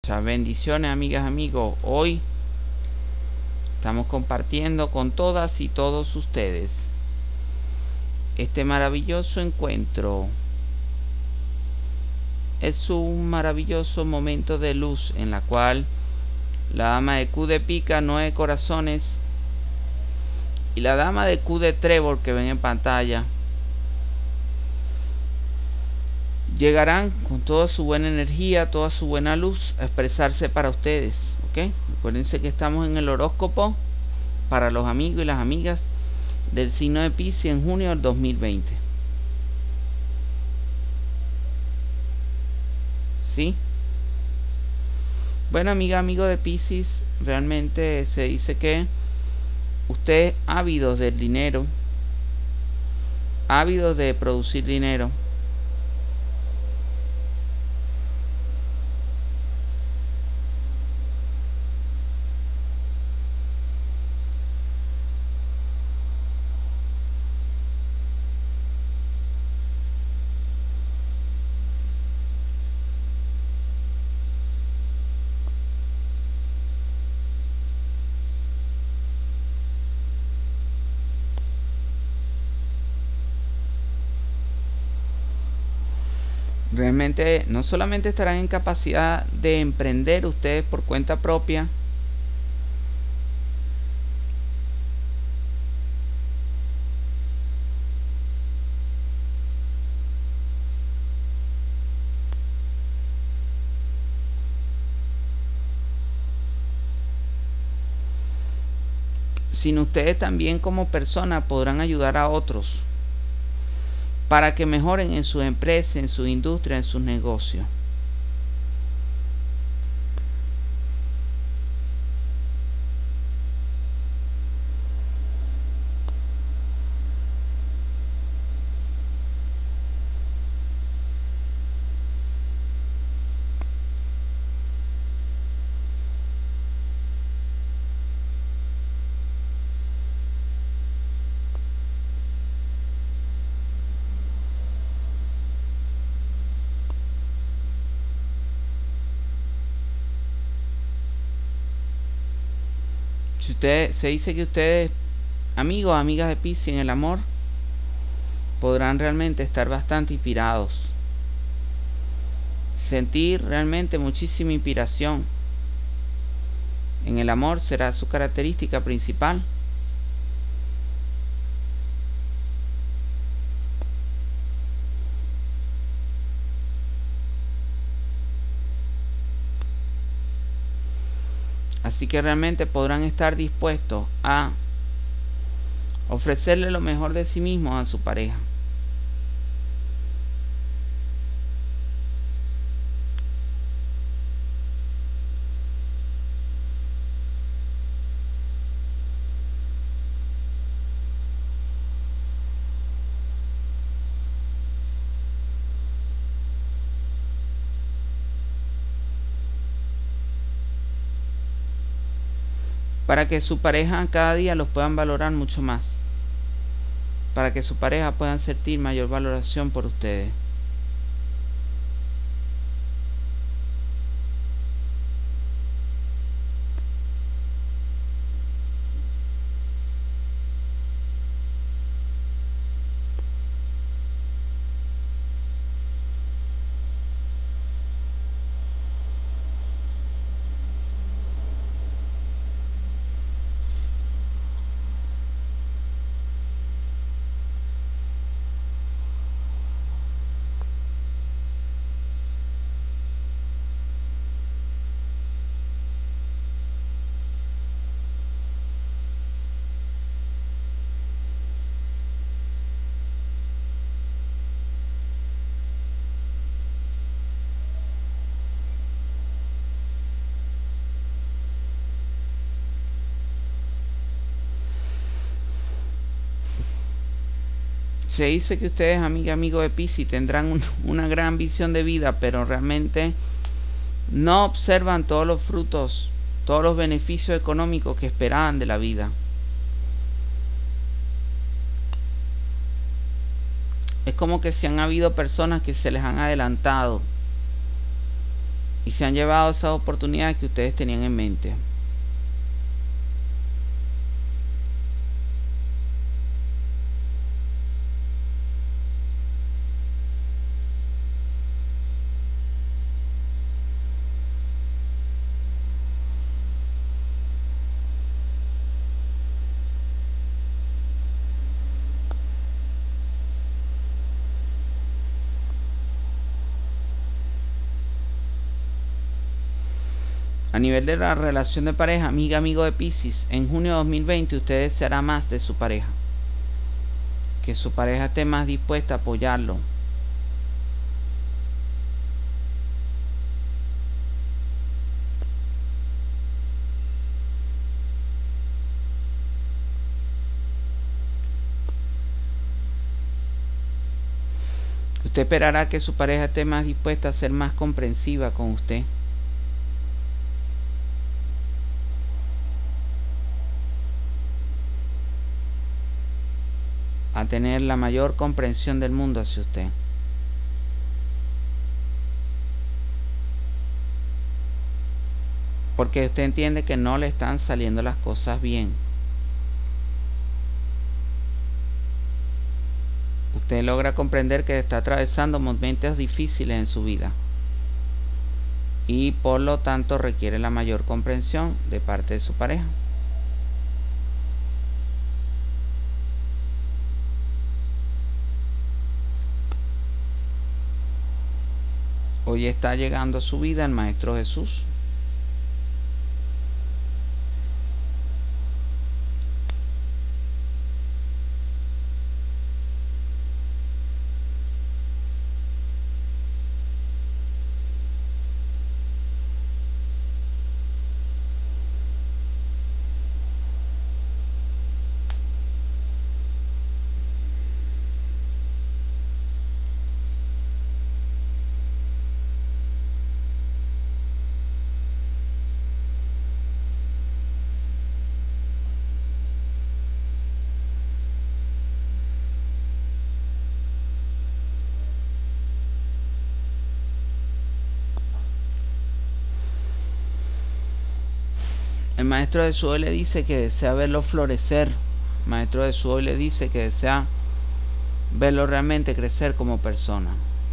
Muchas bendiciones, amigas, amigos. Hoy estamos compartiendo con todas y todos ustedes este maravilloso encuentro. Es un maravilloso momento de luz en la cual la dama de Q de pica, 9 corazones, y la dama de Q de trébol que ven en pantalla llegarán con toda su buena energía, toda su buena luz a expresarse para ustedes. ¿Ok? Acuérdense que estamos en el horóscopo para los amigos y las amigas del signo de Piscis en junio del 2020. ¿Sí? Bueno, amiga, amigo de Piscis, realmente se dice que ustedes ávidos del dinero, ávidos de producir dinero, realmente no solamente estarán en capacidad de emprender ustedes por cuenta propia, sino ustedes también como personas podrán ayudar a otros para que mejoren en sus empresas, en su industria, en sus negocios. Si ustedes, se dice que ustedes, amigos, amigas de Piscis, en el amor, podrán realmente estar bastante inspirados, sentir realmente muchísima inspiración. En el amor será su característica principal. Así que realmente podrán estar dispuestos a ofrecerle lo mejor de sí mismos a su pareja. Para que su pareja cada día los puedan valorar mucho más. Para que su pareja puedan sentir mayor valoración por ustedes. Se dice que ustedes, amiga, amigo de Piscis, tendrán una gran visión de vida, pero realmente no observan todos los frutos, todos los beneficios económicos que esperaban de la vida. Es como que si han habido personas que se les han adelantado y se han llevado esas oportunidades que ustedes tenían en mente. A nivel de la relación de pareja, amiga, amigo de Piscis, en junio de 2020 usted deseará más de su pareja. Que su pareja esté más dispuesta a apoyarlo. Usted esperará que su pareja esté más dispuesta a ser más comprensiva con usted. A tener la mayor comprensión del mundo hacia usted. Porque usted entiende que no le están saliendo las cosas bien. Usted logra comprender que está atravesando momentos difíciles en su vida. Y por lo tanto requiere la mayor comprensión de parte de su pareja. Hoy está llegando a su vida el Maestro Jesús. El Maestro de su hoy le dice que desea verlo florecer. El Maestro de su hoy le dice que desea verlo realmente crecer como persona.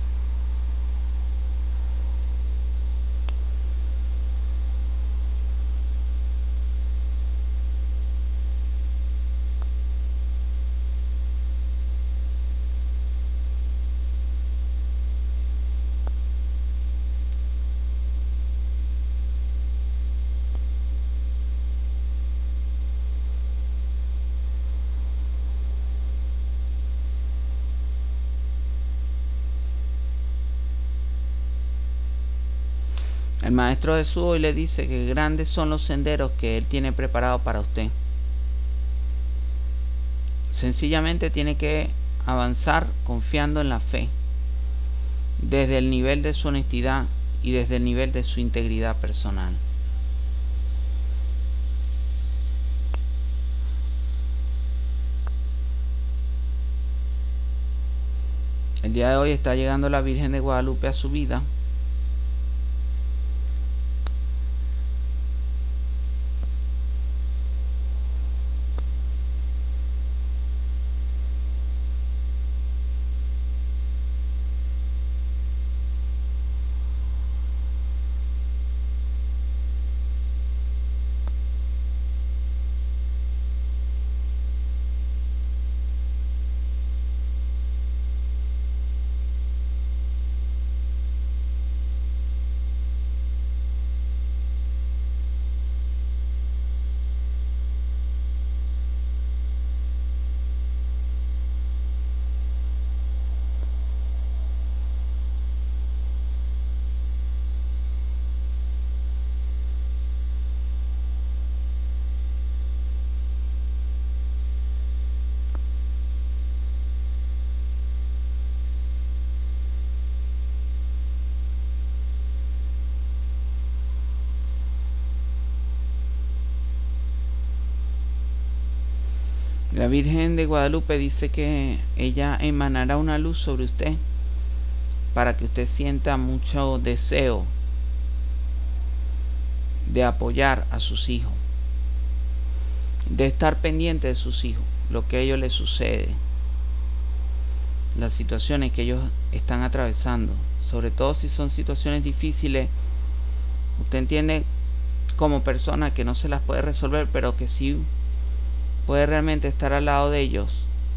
El Maestro Jesús hoy le dice que grandes son los senderos que Él tiene preparados para usted. Sencillamente tiene que avanzar confiando en la fe, desde el nivel de su honestidad y desde el nivel de su integridad personal. El día de hoy está llegando la Virgen de Guadalupe a su vida. La Virgen de Guadalupe dice que ella emanará una luz sobre usted para que usted sienta mucho deseo de apoyar a sus hijos, de estar pendiente de sus hijos, lo que a ellos les sucede, las situaciones que ellos están atravesando, sobre todo si son situaciones difíciles. Usted entiende como persona que no se las puede resolver, pero que sí puede realmente estar al lado de ellos.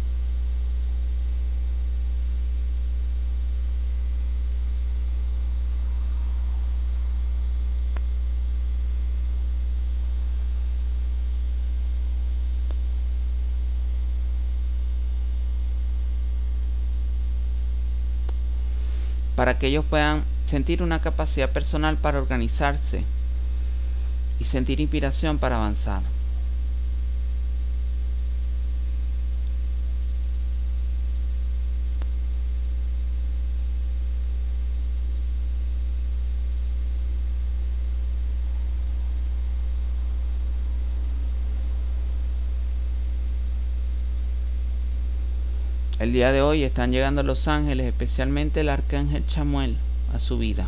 Para que ellos puedan sentir una capacidad personal para organizarse y sentir inspiración para avanzar. El día de hoy están llegando los ángeles, especialmente el arcángel Chamuel, a su vida.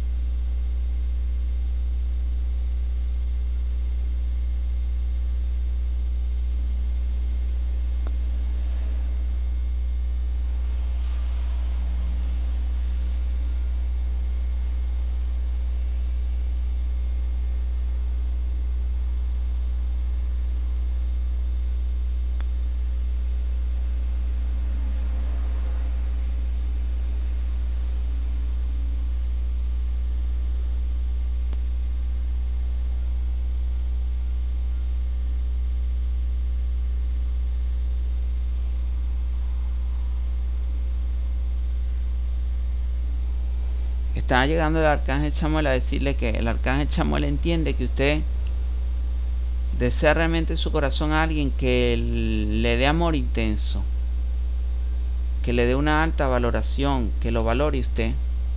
Está llegando el arcángel Chamuel a decirle que el arcángel Chamuel entiende que usted desea realmente en su corazón a alguien que le dé amor intenso, que le dé una alta valoración, que lo valore usted.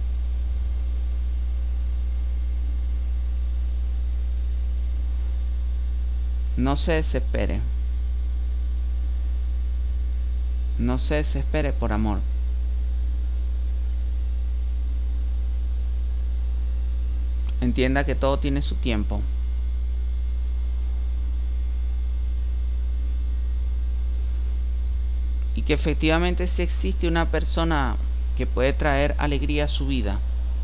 No se desespere. No se desespere por amor. Entienda que todo tiene su tiempo. Y que efectivamente sí existe una persona que puede traer alegría a su vida.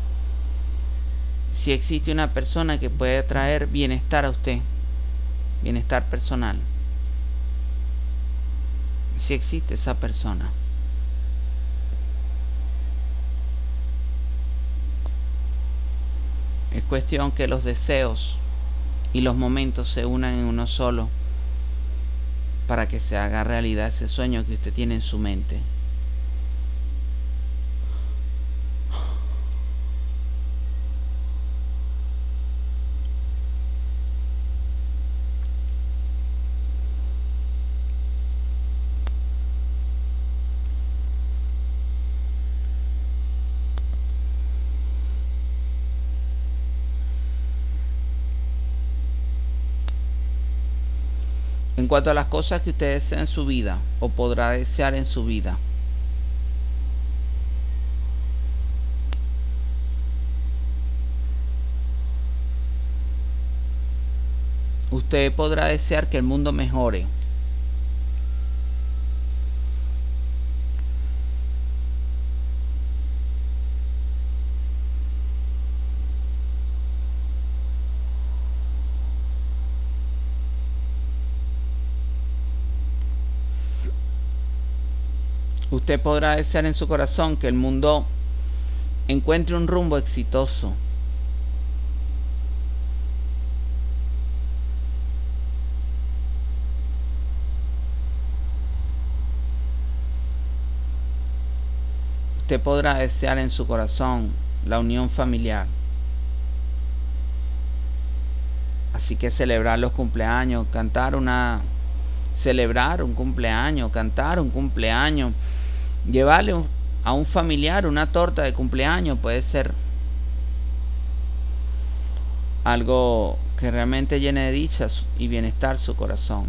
Sí existe una persona que puede traer bienestar a usted. Bienestar personal. Sí existe esa persona. Es cuestión que los deseos y los momentos se unan en uno solo para que se haga realidad ese sueño que usted tiene en su mente. En cuanto a las cosas que usted desea en su vida o podrá desear en su vida, usted podrá desear que el mundo mejore. Usted podrá desear en su corazón que el mundo encuentre un rumbo exitoso. Usted podrá desear en su corazón la unión familiar. Así que celebrar los cumpleaños, celebrar un cumpleaños, cantar un cumpleaños, llevarle a un familiar una torta de cumpleaños puede ser algo que realmente llene de dicha y bienestar su corazón.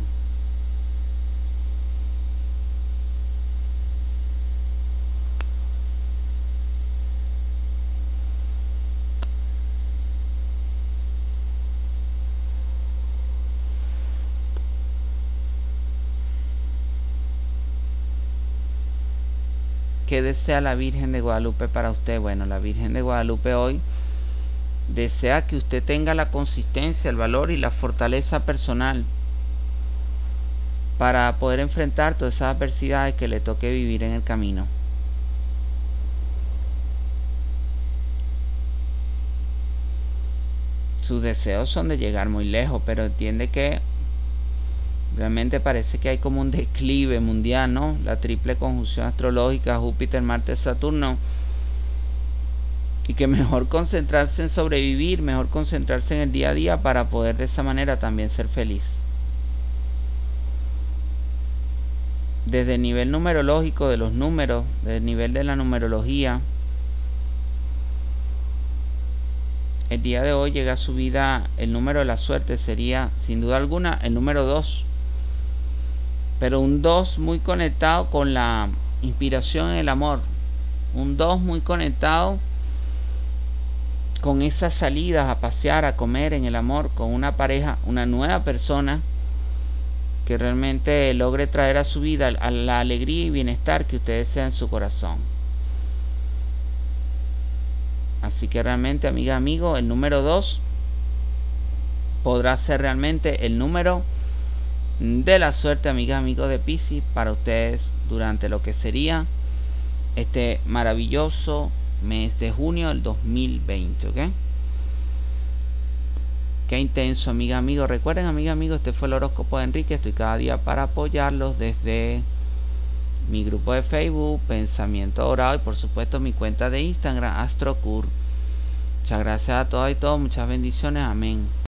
¿Qué desea la Virgen de Guadalupe para usted? Bueno, la Virgen de Guadalupe hoy desea que usted tenga la consistencia, el valor y la fortaleza personal para poder enfrentar todas esas adversidades que le toque vivir en el camino. Sus deseos son de llegar muy lejos, pero entiende que realmente parece que hay como un declive mundial, ¿no? La triple conjunción astrológica Júpiter, Marte, Saturno, y que mejor concentrarse en sobrevivir, mejor concentrarse en el día a día para poder de esa manera también ser feliz. Desde el nivel numerológico de los números, desde el nivel de la numerología, el día de hoy llega a su vida el número de la suerte, sería sin duda alguna el número 2, pero un 2 muy conectado con la inspiración en el amor, un 2 muy conectado con esas salidas a pasear, a comer en el amor, con una pareja, una nueva persona que realmente logre traer a su vida a la alegría y bienestar que usted desea en su corazón. Así que realmente, amiga, amigo, el número 2 podrá ser realmente el número de la suerte, amiga, amigos de Piscis, para ustedes durante lo que sería este maravilloso mes de junio del 2020, ¿ok? Qué intenso, amiga, amigo. Recuerden, amiga, amigo, este fue el horóscopo de Enrique. Estoy cada día para apoyarlos desde mi grupo de Facebook, Pensamiento Dorado, y por supuesto mi cuenta de Instagram, AstroCur. Muchas gracias a todos y todos, muchas bendiciones, amén.